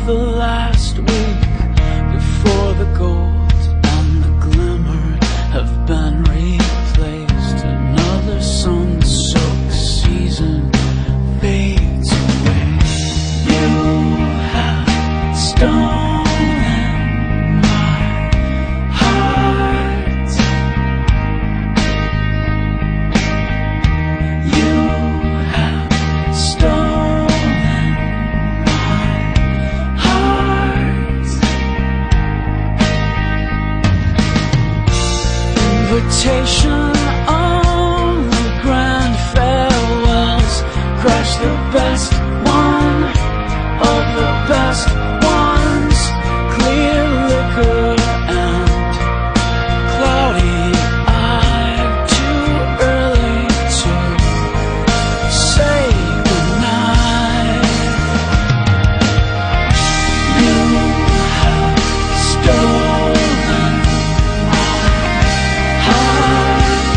the last week before the gold and the glimmer have been replaced. Another sun-soaked season fades away. You have stolen my heart. You have stolen my heart. Invitation on the grand farewells. Crash the best one of the best ones. Clear liquor and cloudy-eyed. Too early to say goodnight. You have stolen my heart.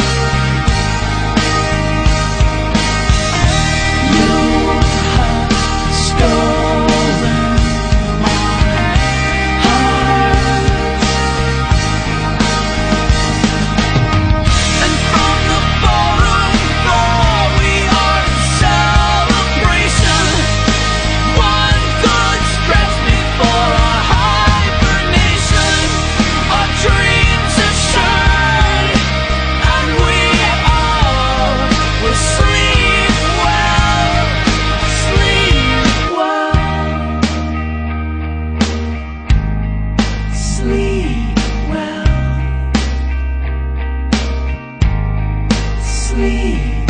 You have stolen my heart. And from the bottom floor we are in celebration. One good stretch before our hibernation. Our dreams are shattered, and we all will sleep well, sleep well, sleep well, sleep.